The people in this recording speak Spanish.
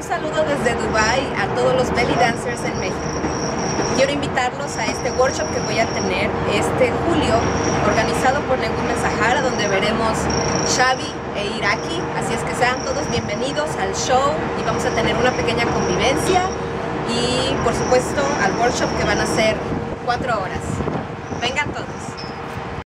saludo desde Dubai a todos los belly dancers en México. Quiero invitarlos a este workshop que voy a tener este julio, organizado por Neguma Sahara, donde veremos Xavi e Iraqi. Así es que sean todos bienvenidos al show y vamos a tener una pequeña convivencia y por supuesto al workshop que van a ser 4 horas. Vengan todos.